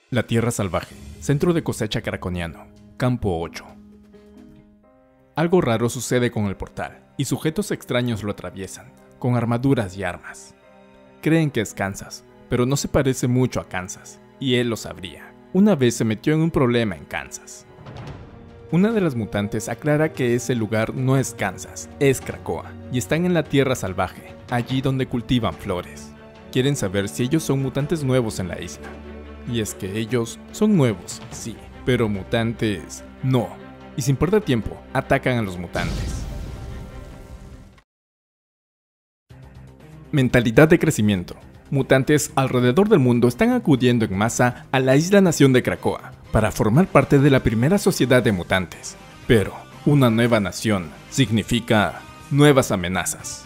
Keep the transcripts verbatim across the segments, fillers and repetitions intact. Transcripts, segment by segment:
La Tierra Salvaje, Centro de Cosecha Craconiano, Campo ocho. Algo raro sucede con el portal, y sujetos extraños lo atraviesan, con armaduras y armas. Creen que es Kansas, pero no se parece mucho a Kansas, y él lo sabría. Una vez se metió en un problema en Kansas. Una de las mutantes aclara que ese lugar no es Kansas, es Krakoa, y están en la Tierra Salvaje, allí donde cultivan flores. Quieren saber si ellos son mutantes nuevos en la isla. Y es que ellos son nuevos, sí, pero mutantes no. Y sin perder tiempo, atacan a los mutantes. Mentalidad de crecimiento. Mutantes alrededor del mundo están acudiendo en masa a la isla-nación de Krakoa para formar parte de la primera sociedad de mutantes. Pero una nueva nación significa nuevas amenazas.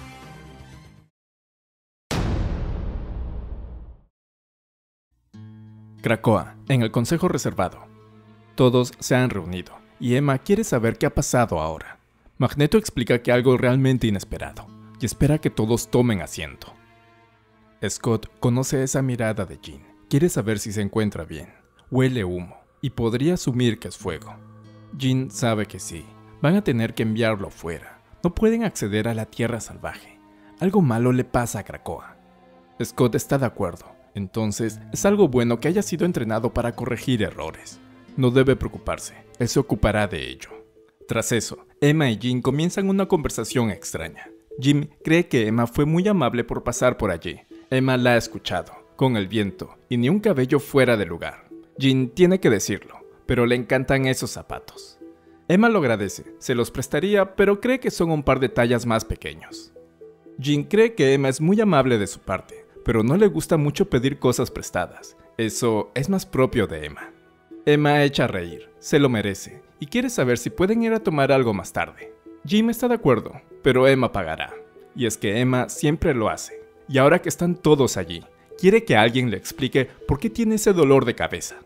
Krakoa, en el Consejo Reservado. Todos se han reunido, y Emma quiere saber qué ha pasado ahora. Magneto explica que algo realmente inesperado, y espera que todos tomen asiento. Scott conoce esa mirada de Jean, quiere saber si se encuentra bien. Huele humo, y podría asumir que es fuego. Jean sabe que sí, van a tener que enviarlo fuera. No pueden acceder a la Tierra Salvaje. Algo malo le pasa a Krakoa. Scott está de acuerdo. Entonces, es algo bueno que haya sido entrenado para corregir errores. No debe preocuparse, él se ocupará de ello. Tras eso, Emma y Jean comienzan una conversación extraña. Jim cree que Emma fue muy amable por pasar por allí. Emma la ha escuchado, con el viento, y ni un cabello fuera de lugar. Jean tiene que decirlo, pero le encantan esos zapatos. Emma lo agradece, se los prestaría, pero cree que son un par de tallas más pequeños. Jean cree que Emma es muy amable de su parte, pero no le gusta mucho pedir cosas prestadas. Eso es más propio de Emma. Emma echa a reír, se lo merece, y quiere saber si pueden ir a tomar algo más tarde. Jim está de acuerdo, pero Emma pagará. Y es que Emma siempre lo hace. Y ahora que están todos allí, quiere que alguien le explique por qué tiene ese dolor de cabeza.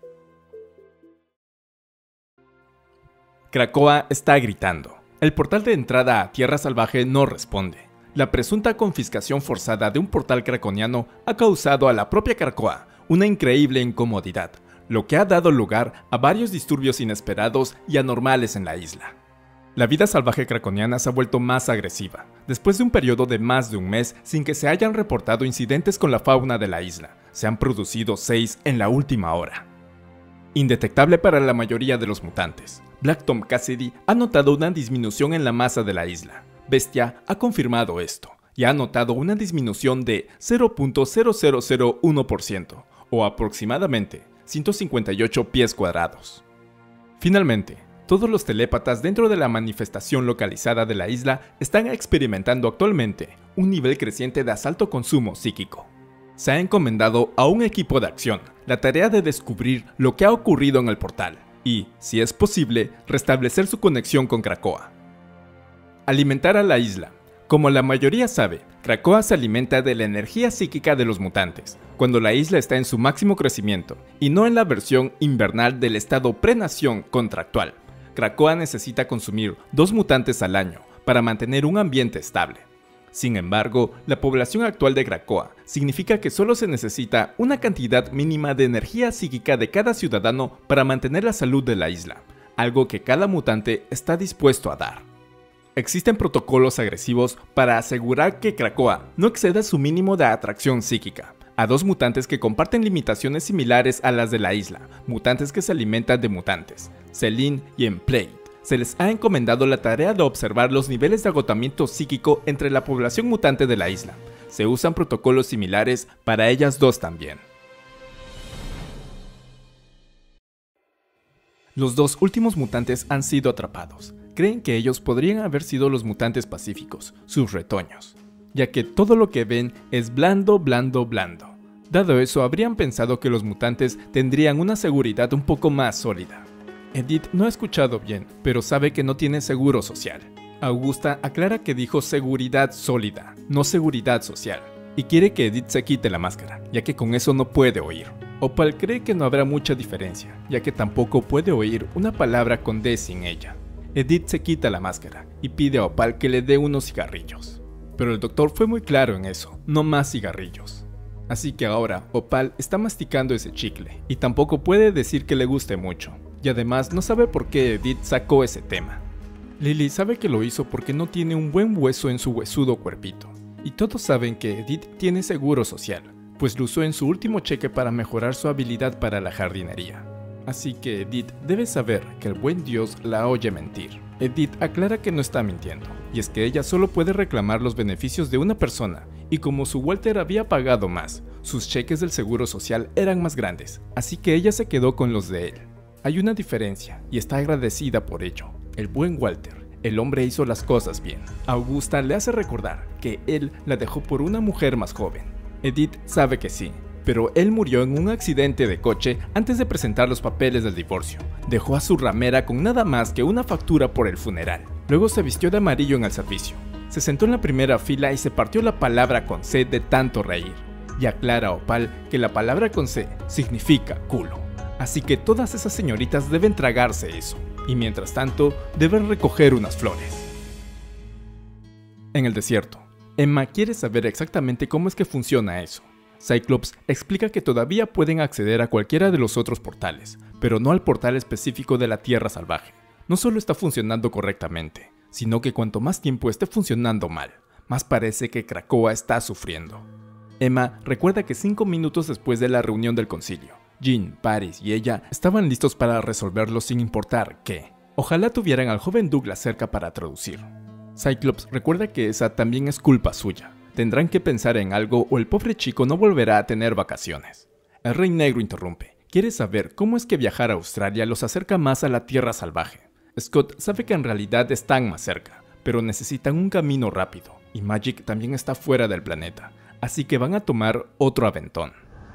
Krakoa está gritando. El portal de entrada a Tierra Salvaje no responde. La presunta confiscación forzada de un portal craconiano ha causado a la propia Krakoa una increíble incomodidad, lo que ha dado lugar a varios disturbios inesperados y anormales en la isla. La vida salvaje craconiana se ha vuelto más agresiva, después de un periodo de más de un mes sin que se hayan reportado incidentes con la fauna de la isla. Se han producido seis en la última hora. Indetectable para la mayoría de los mutantes, Black Tom Cassidy ha notado una disminución en la masa de la isla. Bestia ha confirmado esto y ha notado una disminución de cero punto cero cero cero uno por ciento o aproximadamente ciento cincuenta y ocho pies cuadrados. Finalmente, todos los telépatas dentro de la manifestación localizada de la isla están experimentando actualmente un nivel creciente de alto consumo psíquico. Se ha encomendado a un equipo de acción la tarea de descubrir lo que ha ocurrido en el portal y, si es posible, restablecer su conexión con Krakoa. Alimentar a la isla. Como la mayoría sabe, Krakoa se alimenta de la energía psíquica de los mutantes, cuando la isla está en su máximo crecimiento, y no en la versión invernal del estado pre-nación contractual. Krakoa necesita consumir dos mutantes al año para mantener un ambiente estable. Sin embargo, la población actual de Krakoa significa que solo se necesita una cantidad mínima de energía psíquica de cada ciudadano para mantener la salud de la isla, algo que cada mutante está dispuesto a dar. Existen protocolos agresivos para asegurar que Krakoa no exceda su mínimo de atracción psíquica. A dos mutantes que comparten limitaciones similares a las de la isla, mutantes que se alimentan de mutantes, Celine y Emplate, se les ha encomendado la tarea de observar los niveles de agotamiento psíquico entre la población mutante de la isla. Se usan protocolos similares para ellas dos también. Los dos últimos mutantes han sido atrapados. Creen que ellos podrían haber sido los mutantes pacíficos, sus retoños, ya que todo lo que ven es blando, blando, blando. Dado eso, habrían pensado que los mutantes tendrían una seguridad un poco más sólida. Edith no ha escuchado bien, pero sabe que no tiene seguro social. Augusta aclara que dijo seguridad sólida, no seguridad social, y quiere que Edith se quite la máscara, ya que con eso no puede oír. Opal cree que no habrá mucha diferencia, ya que tampoco puede oír una palabra con D sin ella. Edith se quita la máscara y pide a Opal que le dé unos cigarrillos. Pero el doctor fue muy claro en eso, no más cigarrillos. Así que ahora Opal está masticando ese chicle y tampoco puede decir que le guste mucho. Y además no sabe por qué Edith sacó ese tema. Lily sabe que lo hizo porque no tiene un buen hueso en su huesudo cuerpito. Y todos saben que Edith tiene seguro social, pues lo usó en su último cheque para mejorar su habilidad para la jardinería. Así que Edith debe saber que el buen Dios la oye mentir. Edith aclara que no está mintiendo, y es que ella solo puede reclamar los beneficios de una persona, y como su Walter había pagado más, sus cheques del seguro social eran más grandes, así que ella se quedó con los de él. Hay una diferencia, y está agradecida por ello. El buen Walter, el hombre hizo las cosas bien. Augusta le hace recordar que él la dejó por una mujer más joven. Edith sabe que sí, pero él murió en un accidente de coche antes de presentar los papeles del divorcio. Dejó a su ramera con nada más que una factura por el funeral. Luego se vistió de amarillo en el servicio. Se sentó en la primera fila y se partió la palabra con C de tanto reír. Y aclara a Opal que la palabra con C significa culo. Así que todas esas señoritas deben tragarse eso. Y mientras tanto, deben recoger unas flores. En el desierto, Emma quiere saber exactamente cómo es que funciona eso. Cyclops explica que todavía pueden acceder a cualquiera de los otros portales, pero no al portal específico de la Tierra Salvaje. No solo está funcionando correctamente, sino que cuanto más tiempo esté funcionando mal, más parece que Krakoa está sufriendo. Emma recuerda que cinco minutos después de la reunión del concilio, Jean, Paris y ella estaban listos para resolverlo sin importar qué. Ojalá tuvieran al joven Douglas cerca para traducir. Cyclops recuerda que esa también es culpa suya. Tendrán que pensar en algo o el pobre chico no volverá a tener vacaciones. El Rey Negro interrumpe. Quiere saber cómo es que viajar a Australia los acerca más a la Tierra Salvaje. Scott sabe que en realidad están más cerca, pero necesitan un camino rápido, y Magik también está fuera del planeta, así que van a tomar otro aventón.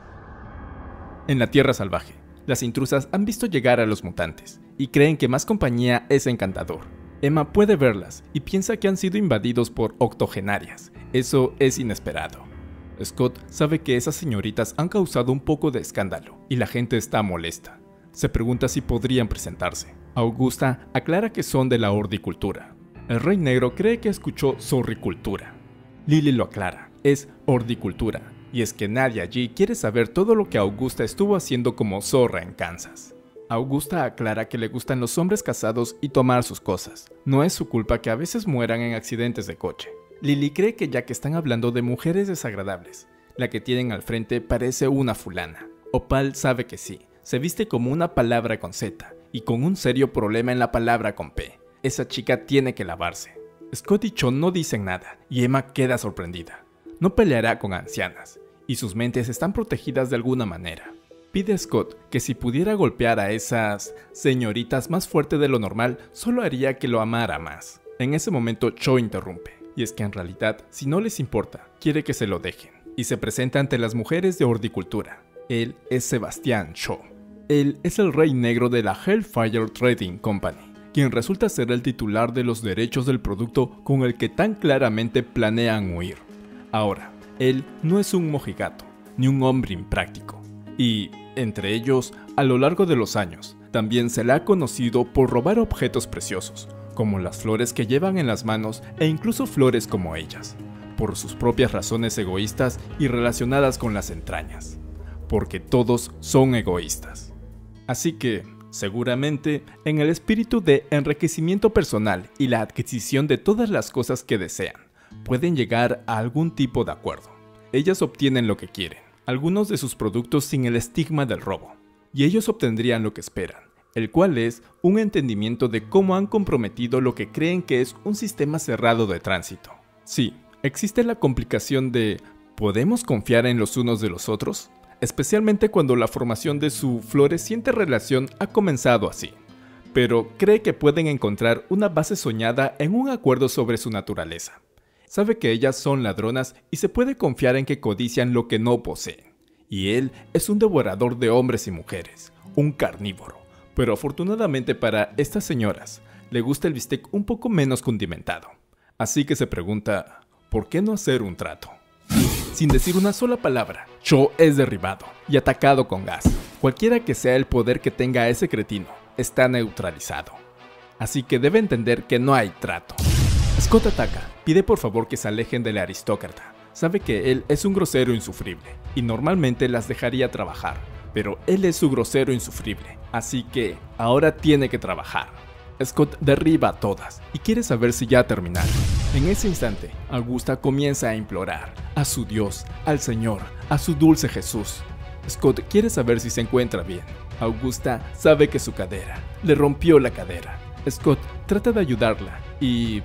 En la Tierra Salvaje, las intrusas han visto llegar a los mutantes, y creen que más compañía es encantador. Emma puede verlas, y piensa que han sido invadidos por octogenarias. Eso es inesperado. Scott sabe que esas señoritas han causado un poco de escándalo, y la gente está molesta. Se pregunta si podrían presentarse. Augusta aclara que son de la horticultura. El Rey Negro cree que escuchó zorricultura. Lily lo aclara, es horticultura, y es que nadie allí quiere saber todo lo que Augusta estuvo haciendo como zorra en Kansas. Augusta aclara que le gustan los hombres casados y tomar sus cosas. No es su culpa que a veces mueran en accidentes de coche. Lily cree que ya que están hablando de mujeres desagradables, la que tienen al frente parece una fulana. Opal sabe que sí, se viste como una palabra con Z y con un serio problema en la palabra con P. Esa chica tiene que lavarse. Scott y Cho no dicen nada y Emma queda sorprendida. No peleará con ancianas y sus mentes están protegidas de alguna manera. Pide a Scott que si pudiera golpear a esas señoritas más fuerte de lo normal, solo haría que lo amara más. En ese momento Cho interrumpe, y es que en realidad, si no les importa, quiere que se lo dejen, y se presenta ante las mujeres de horticultura. Él es Sebastián Cho. Él es el Rey Negro de la Hellfire Trading Company, quien resulta ser el titular de los derechos del producto con el que tan claramente planean huir. Ahora, él no es un mojigato, ni un hombre impráctico. Y, entre ellos, a lo largo de los años, también se le ha conocido por robar objetos preciosos, como las flores que llevan en las manos e incluso flores como ellas, por sus propias razones egoístas y relacionadas con las entrañas, porque todos son egoístas. Así que, seguramente, en el espíritu de enriquecimiento personal y la adquisición de todas las cosas que desean, pueden llegar a algún tipo de acuerdo. Ellas obtienen lo que quieren, algunos de sus productos sin el estigma del robo, y ellos obtendrían lo que esperan, el cual es un entendimiento de cómo han comprometido lo que creen que es un sistema cerrado de tránsito. Sí, existe la complicación de ¿podemos confiar en los unos de los otros? Especialmente cuando la formación de su floreciente relación ha comenzado así, pero cree que pueden encontrar una base soñada en un acuerdo sobre su naturaleza. Sabe que ellas son ladronas y se puede confiar en que codician lo que no poseen. Y él es un devorador de hombres y mujeres, un carnívoro. Pero afortunadamente para estas señoras, le gusta el bistec un poco menos condimentado. Así que se pregunta, ¿por qué no hacer un trato? Sin decir una sola palabra, Cho es derribado y atacado con gas. Cualquiera que sea el poder que tenga ese cretino, está neutralizado. Así que debe entender que no hay trato. Scott ataca, pide por favor que se alejen del aristócrata, sabe que él es un grosero insufrible y normalmente las dejaría trabajar, pero él es su grosero insufrible, así que ahora tiene que trabajar. Scott derriba a todas y quiere saber si ya terminaron. En ese instante, Augusta comienza a implorar a su Dios, al Señor, a su dulce Jesús. Scott quiere saber si se encuentra bien. Augusta sabe que su cadera le rompió la cadera. Scott trata de ayudarla y...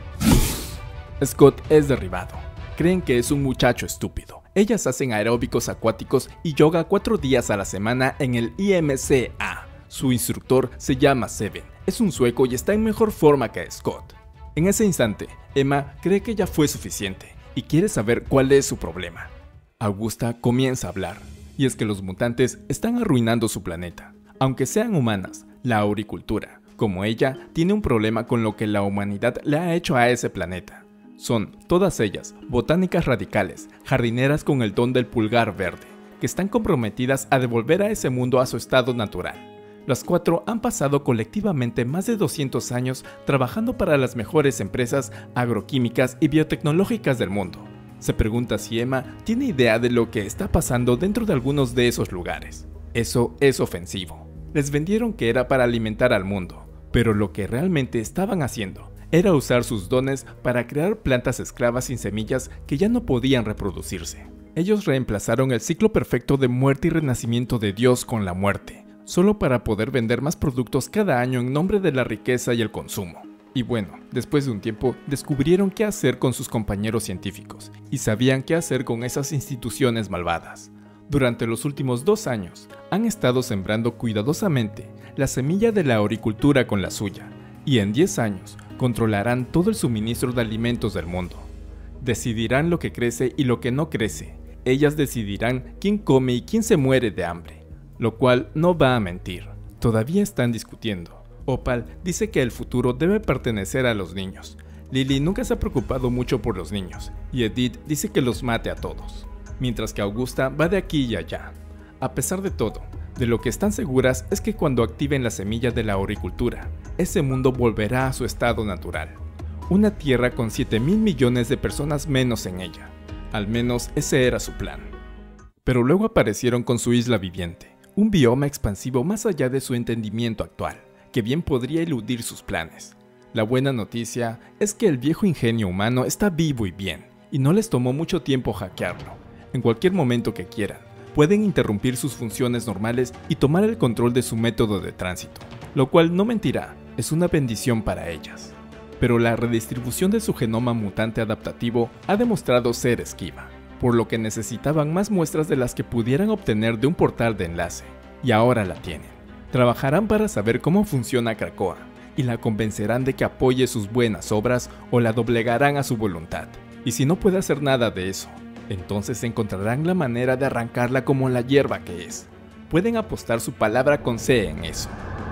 Scott es derribado. Creen que es un muchacho estúpido. Ellas hacen aeróbicos acuáticos y yoga cuatro días a la semana en el I M C A. Su instructor se llama Seven. Es un sueco y está en mejor forma que Scott. En ese instante, Emma cree que ya fue suficiente y quiere saber cuál es su problema. Augusta comienza a hablar, y es que los mutantes están arruinando su planeta. Aunque sean humanas, la auricultura, como ella, tiene un problema con lo que la humanidad le ha hecho a ese planeta. Son, todas ellas, botánicas radicales, jardineras con el don del pulgar verde, que están comprometidas a devolver a ese mundo a su estado natural. Las cuatro han pasado colectivamente más de doscientos años trabajando para las mejores empresas agroquímicas y biotecnológicas del mundo. Se pregunta si Emma tiene idea de lo que está pasando dentro de algunos de esos lugares. Eso es ofensivo. Les vendieron que era para alimentar al mundo, pero lo que realmente estaban haciendo era usar sus dones para crear plantas esclavas sin semillas que ya no podían reproducirse. Ellos reemplazaron el ciclo perfecto de muerte y renacimiento de Dios con la muerte, solo para poder vender más productos cada año en nombre de la riqueza y el consumo. Y bueno, después de un tiempo descubrieron qué hacer con sus compañeros científicos y sabían qué hacer con esas instituciones malvadas. Durante los últimos dos años han estado sembrando cuidadosamente la semilla de la auricultura con la suya, y en diez años controlarán todo el suministro de alimentos del mundo. Decidirán lo que crece y lo que no crece. Ellas decidirán quién come y quién se muere de hambre. Lo cual no va a mentir. Todavía están discutiendo. Opal dice que el futuro debe pertenecer a los niños. Lily nunca se ha preocupado mucho por los niños, y Edith dice que los mate a todos. Mientras que Augusta va de aquí y allá. A pesar de todo, de lo que están seguras es que cuando activen la semilla de la auricultura, ese mundo volverá a su estado natural. Una tierra con siete mil millones de personas menos en ella. Al menos ese era su plan. Pero luego aparecieron con su isla viviente. Un bioma expansivo más allá de su entendimiento actual, que bien podría eludir sus planes. La buena noticia es que el viejo ingenio humano está vivo y bien, y no les tomó mucho tiempo hackearlo. En cualquier momento que quieran, pueden interrumpir sus funciones normales y tomar el control de su método de tránsito, lo cual no mentirá, es una bendición para ellas. Pero la redistribución de su genoma mutante adaptativo ha demostrado ser esquiva, por lo que necesitaban más muestras de las que pudieran obtener de un portal de enlace, y ahora la tienen. Trabajarán para saber cómo funciona Krakoa, y la convencerán de que apoye sus buenas obras o la doblegarán a su voluntad. Y si no puede hacer nada de eso, entonces encontrarán la manera de arrancarla como la hierba que es. Pueden apostar su palabra con C en eso.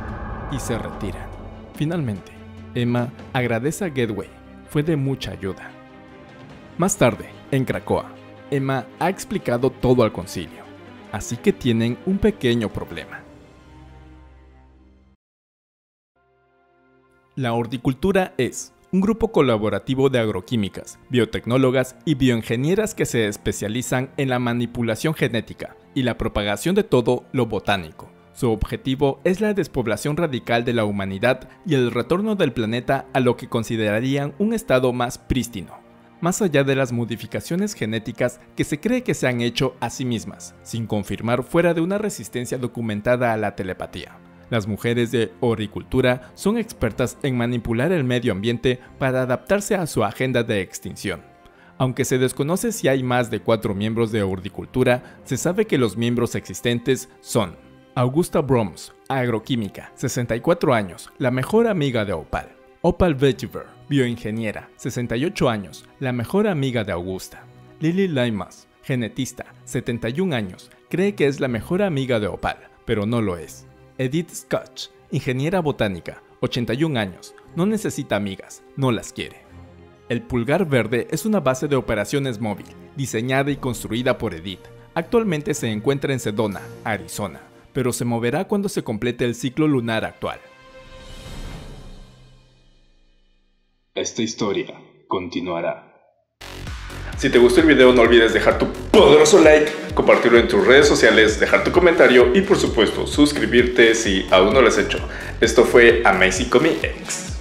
Y se retiran. Finalmente, Emma agradece a Gateway, fue de mucha ayuda. Más tarde, en Krakoa, Emma ha explicado todo al concilio, así que tienen un pequeño problema. La horticultura es un grupo colaborativo de agroquímicas, biotecnólogas y bioingenieras que se especializan en la manipulación genética y la propagación de todo lo botánico. Su objetivo es la despoblación radical de la humanidad y el retorno del planeta a lo que considerarían un estado más prístino, más allá de las modificaciones genéticas que se cree que se han hecho a sí mismas, sin confirmar fuera de una resistencia documentada a la telepatía. Las mujeres de horticultura son expertas en manipular el medio ambiente para adaptarse a su agenda de extinción. Aunque se desconoce si hay más de cuatro miembros de horticultura, se sabe que los miembros existentes son Augusta Broms, agroquímica, sesenta y cuatro años, la mejor amiga de Opal. Opal Vetiver, bioingeniera, sesenta y ocho años, la mejor amiga de Augusta. Lily Limas, genetista, setenta y un años, cree que es la mejor amiga de Opal, pero no lo es. Edith Scotch, ingeniera botánica, ochenta y un años, no necesita amigas, no las quiere. El Pulgar Verde es una base de operaciones móvil, diseñada y construida por Edith. Actualmente se encuentra en Sedona, Arizona, pero se moverá cuando se complete el ciclo lunar actual. Esta historia continuará. Si te gustó el video, no olvides dejar tu poderoso like, compartirlo en tus redes sociales, dejar tu comentario y por supuesto suscribirte si aún no lo has hecho. Esto fue Amazing Comics.